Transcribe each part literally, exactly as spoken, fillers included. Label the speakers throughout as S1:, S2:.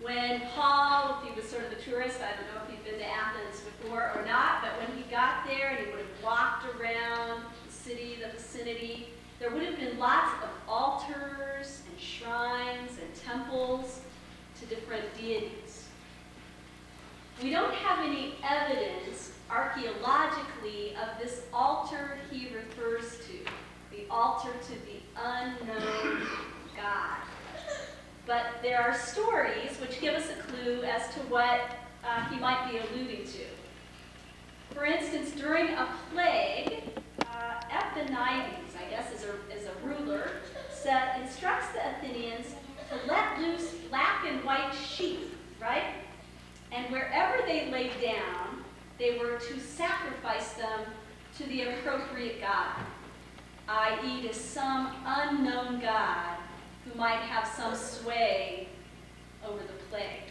S1: when Paul, if he was sort of a tourist, I don't know if he'd been to Athens before or not, but when he got there and he would have walked around the city, the vicinity, there would have been lots of altars and shrines and temples to different deities. We don't have any evidence archaeologically of this altar he refers to, the altar to the unknown God. But there are stories which give us a clue as to what uh, he might be alluding to. For instance, during a plague, uh, Epimenides, I guess, is a, is a ruler, set, instructs the Athenians to let loose black and white sheep, right? And wherever they lay down, they were to sacrifice them to the appropriate god, that is to some unknown god who might have some sway over the plague.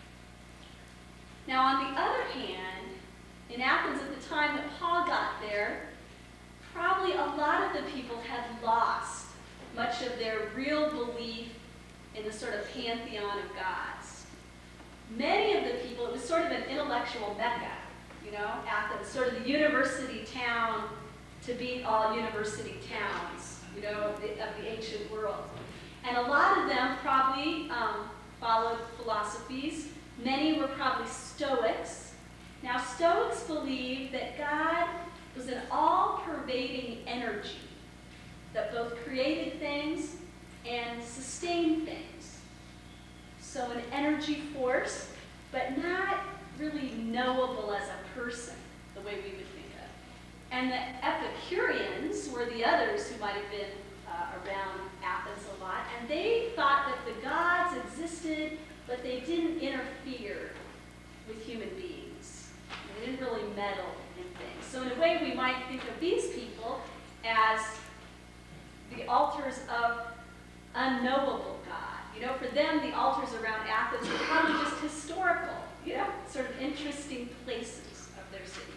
S1: Now, on the other hand, in Athens at the time that Paul got there, probably a lot of the people had lost much of their real belief in the sort of pantheon of gods. Many of the people, it was sort of an intellectual mecca, you know, Athens, sort of the university town to beat all university towns, you know, of the, of the ancient world. And a lot of them probably um, followed philosophies. Many were probably Stoics. Now, Stoics believed that God was an all-pervading energy that both created things and sustained things. So an energy force, but not really knowable as a person, the way we would think of. And the Epicureans were the others who might have been uh, around Athens a lot, and they thought that the gods existed, but they didn't interfere with human beings. They didn't really meddle in things. So in a way, we might think of these people as the altars of unknowable God. You know, for them, the altars around Athens were probably just historical, you know, sort of interesting places of their city.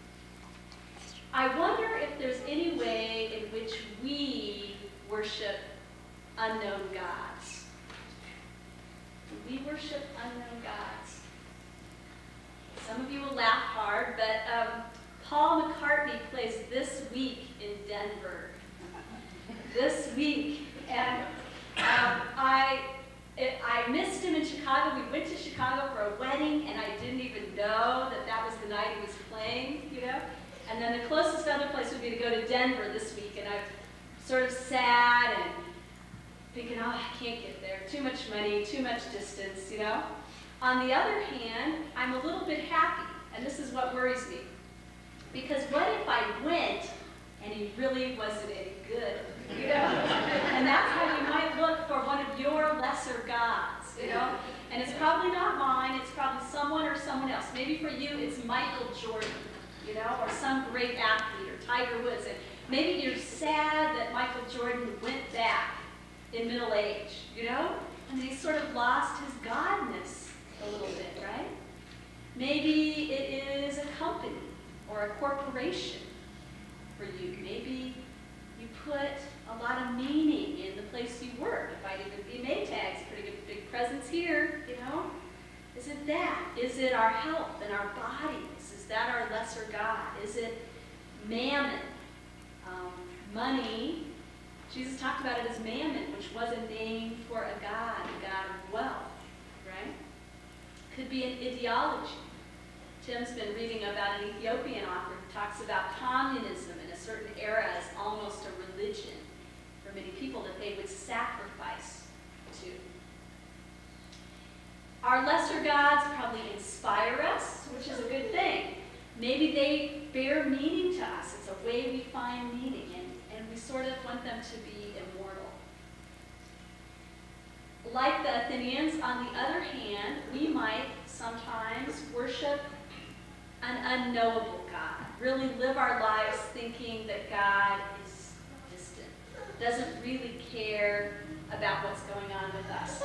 S1: I wonder if there's any way in which we worship unknown gods. Do we worship unknown gods? Some of you will laugh hard, but um, Paul McCartney plays this week in Denver. This week. And um, I, it, I missed him in Chicago. We went to Chicago for a wedding, and I didn't even know that that was the night he was playing, you know? And then the closest other place would be to go to Denver this week, and I'm sort of sad and thinking, oh, I can't get there. Too much money, too much distance, you know? On the other hand, I'm a little bit happy, and this is what worries me. Because what if I went and he really wasn't any good, you know? And that's how you might look for one of your lesser gods, you know? And it's probably not mine, it's probably someone or someone else. Maybe for you, it's Michael Jordan, you know, or some great athlete, or Tiger Woods. And maybe you're sad that Michael Jordan went back in middle age, you know? And he sort of lost his godness a little bit, right? Maybe it is a company or a corporation for you. Maybe you put a lot of meaning in the place you work. It might even be Maytag's, pretty good big presence here, you know? Is it that? Is it our health and our bodies? Is that our lesser God? Is it mammon? Um, money. Jesus talked about it as mammon, which was a name for a god, a god of wealth, right? Could be an ideology. Tim's been reading about an Ethiopian author who talks about communism in a certain era as almost a religion for many people that they would sacrifice to. Our lesser gods probably inspire us, which is a good thing. Maybe they bear meaning to us. It's a way we find meaning, and, and we sort of want them to be immortal. Like the Athenians, on the other hand, we might sometimes worship an unknowable God, really live our lives thinking that God is distant, doesn't really care about what's going on with us.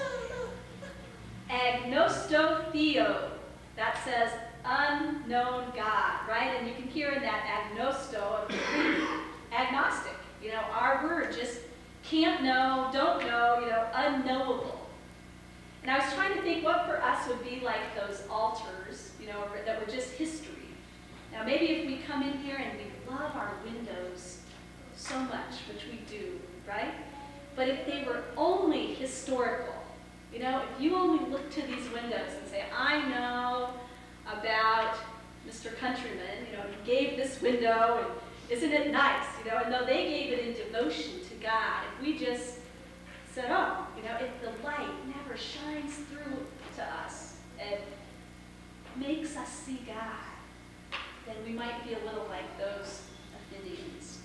S1: Agnostotheo, that says unknown God, right? And you can hear in that agnosto, agnostic. You know, our word just can't know, don't know, you know, unknowable. And I was trying to think what for us would be like those altars, you know, that were just history. Now maybe if we come in here and we love our windows so much, which we do, right? But if they were only historical, you know, if you only look to these windows and say, I know about Mister Countryman, you know, he gave this window, and isn't it nice, you know, and though they gave it in devotion to God, if we just said, oh, you know, if the light never shines through to us and makes us see God, then we might be a little like those Athenians.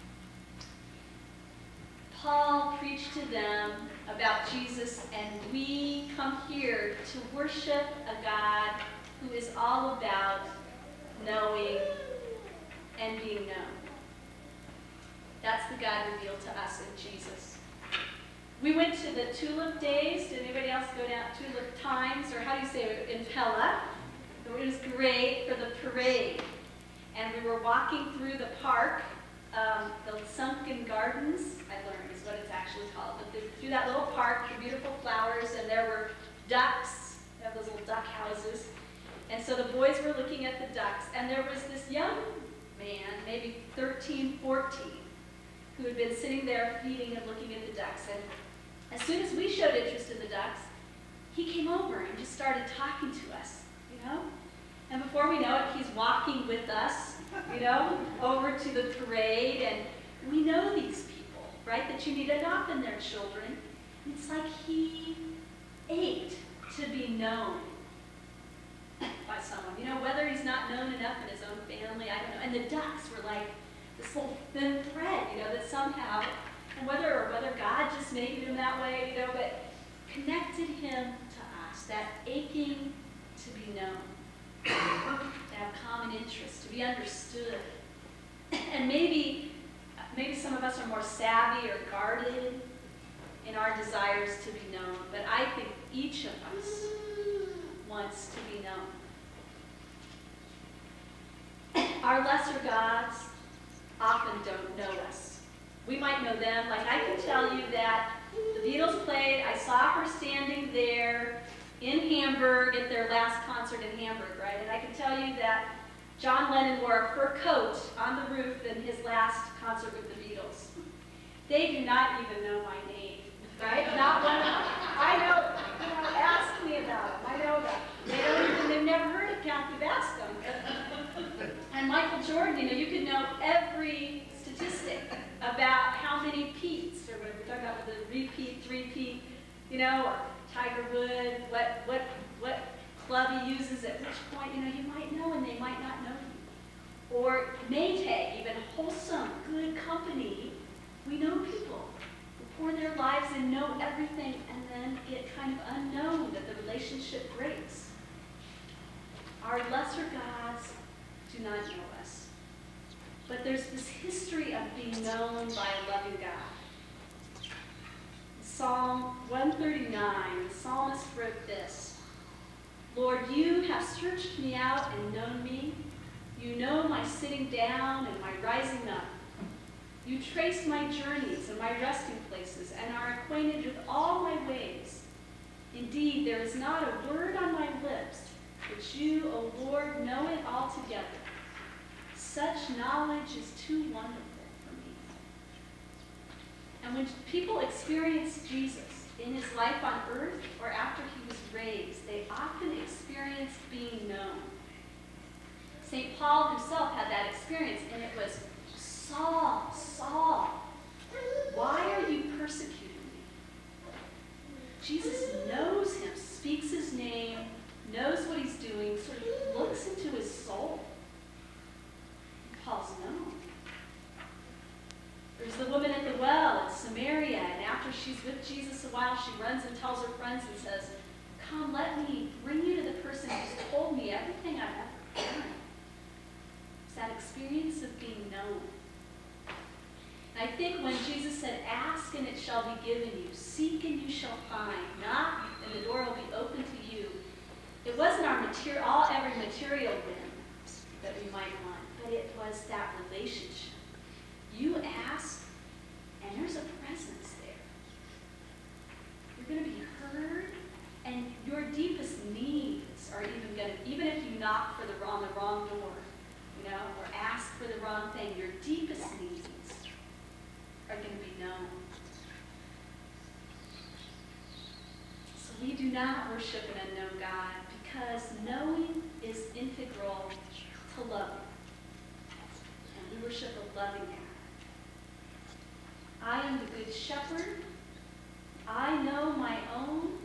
S1: Paul preached to them about Jesus, and we come here to worship a God who is all about knowing and being known. That's the God revealed to us in Jesus. We went to the Tulip Days. Did anybody else go down Tulip Times, or how do you say it, in Pella? It was great for the parade. And we were walking through the park, um, the Sunken Gardens, I learned is what it's actually called, but the, through that little park, the beautiful flowers, and there were ducks. They have those little duck houses. And so the boys were looking at the ducks, and there was this young man, maybe thirteen, fourteen, who had been sitting there feeding and looking at the ducks. And as soon as we showed interest in the ducks, he came over and just started talking to us, you know? And before we know it, he's walking with us, you know, over to the parade, and we know these people, right, that you need to adopt in their children. And it's like he ached to be known by someone, you know, whether he's not known enough in his own family, I don't know. And the ducks were like this little thin thread, you know, that somehow, and whether or whether God just made him that way, you know, but connected him to us, that aching to be known, to have common interests, to be understood. And maybe, maybe some of us are more savvy or guarded in our desires to be known, but I think each of us wants to be known. Our lesser gods often don't know us. We might know them. Like I can tell you that the Beatles played, I saw her standing there in Hamburg at their last concert in Hamburg, right? And I can tell you that John Lennon wore a fur coat on the roof in his last concert with the Beatles. They do not even know my name, right? Not one of them. I know, you know, ask me about them. I know them. They don't even, they've never heard of Kathy Bascom. And Michael Jordan, you know, you could know every statistic about how many Petes, or whatever we're talking about with the repeat, three-peat, you know, or Tiger Woods, what, what, what club he uses at which point, you know, you might know and they might not know you. Or Maytag, even wholesome, good company. We know people who pour their lives and know everything and then get kind of unknown, that the relationship breaks. Our lesser gods do not know us. But there's this history of being known by a loving God. Psalm one thirty-nine, the psalmist wrote this: Lord, you have searched me out and known me. You know my sitting down and my rising up. You trace my journeys and my resting places and are acquainted with all my ways. Indeed, there is not a word on my lips, but you, O Lord, know it altogether. Such knowledge is too wonderful for me. And when people experience Jesus in his life on earth or after he was raised, they often experience being known. Saint Paul himself had that experience, and it was, Saul, Saul, why are you persecuting me? Jesus knows him, speaks his name, knows what he's doing, sort of looks into his soul. Paul's known. There's the woman at the well in Samaria, and after she's with Jesus a while, she runs and tells her friends and says, come, let me bring you to the person who's told me everything I've ever done. It's that experience of being known. And I think when Jesus said, ask and it shall be given you, seek and you shall find, knock and the door will be open to you, it wasn't our material, all every material whim that we might want, but it was that relationship. You ask, and there's a presence there. You're going to be heard, and knock for the wrong, the wrong door, you know, or ask for the wrong thing. Your deepest needs are going to be known. So we do not worship an unknown God because knowing is integral to loving. And we worship a loving God. I am the good shepherd. I know my own,